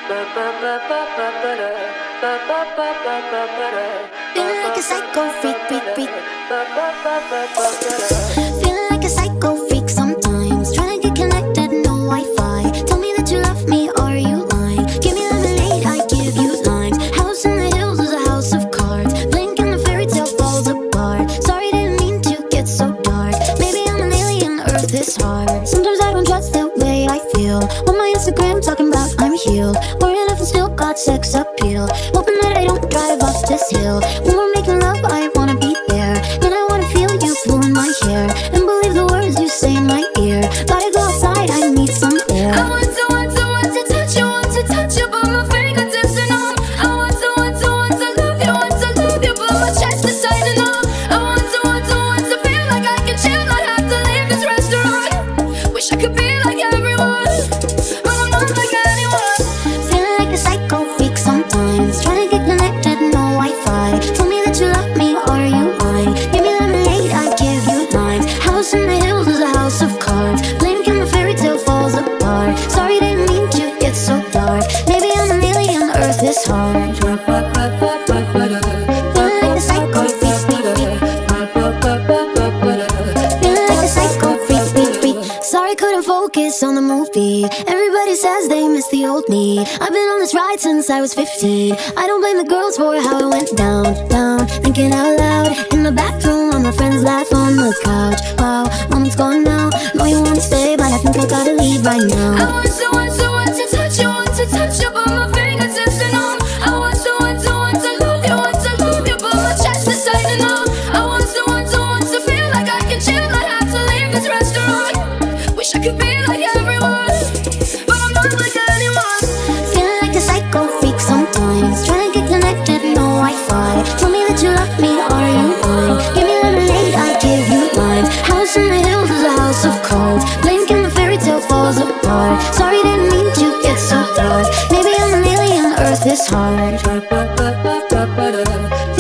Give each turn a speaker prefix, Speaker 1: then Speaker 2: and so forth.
Speaker 1: Feeling like a psycho freak, freak, freak. Feeling like a psycho freak sometimes. Trying to get connected, no Wi-Fi. Tell me that you love me, are you lying? Give me lemonade, I give you limes. House in the hills is a house of cards. Blink and the fairy tale falls apart. Sorry, didn't mean to get so dark. Maybe I'm an alien, Earth is hard. Sometimes I don't trust the way I feel. On my Instagram talking about I'm healed. Worried if I still got sex appeal. Hoping that I don't drive off this hill. When we're making love, I wanna be there. Then I wanna feel you pulling my hair. And believe the words you say in my ear. Gotta go outside, I need some air.
Speaker 2: I want to touch you, but my fingertips are numb. I want to love you, but my chest is tightening up. I want to feel like I can chill, not have to leave this restaurant. Wish I could be like everyone, but I'm not like anyone.
Speaker 1: Feeling like a psycho freak sometimes. Trying to get connected, no Wi-Fi. Tell me that you love me, are you lying? Give me lemonade, I give you limes. House in the hills is a house of cards. Blink and the fairy tale falls apart. Sorry, didn't mean to get so dark. Maybe I'm an alien, Earth is hard. Feeling like a psycho freak, freak, freak. Feeling like a psycho freak, freak, freak. Sorry, couldn't focus on the movie. Everybody says they miss the old me. I've been on this ride since I was 15. I don't blame the girls for how it went down, down. Thinking out loud in the bathroom while my friends laugh on the couch. Wow, moment's gone now. Know you wanna stay, but I think I gotta leave right now.
Speaker 2: I want to touch you, but my fingertips are numb. I want to love you, but my chest is tightening up. I want to feel like I can chill, not have to leave this restaurant. Wish I could be like everyone, but I'm not like anyone.
Speaker 1: Feeling like a psycho freak sometimes. Trying to get connected, no Wi-Fi. Tell me that you love me, are you lying? Give me lemonade, I give you limes. House in the hills is a house of cards. Blink and the fairy tale falls apart. Sorry, didn't mean to get so dark. Maybe I'm an alien, Earth is hard.